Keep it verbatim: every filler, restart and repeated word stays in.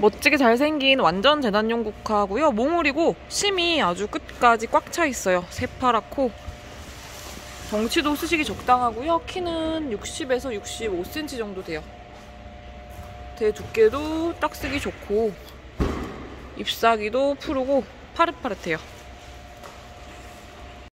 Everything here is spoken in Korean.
멋지게 잘생긴 완전 재단용 국화고요. 몽울이고 심이 아주 끝까지 꽉 차 있어요. 새파랗고 덩치도 쓰시기 적당하고요. 키는 육십에서 육십오 센티미터 정도 돼요. 대 두께도 딱 쓰기 좋고 잎사귀도 푸르고 파릇파릇해요.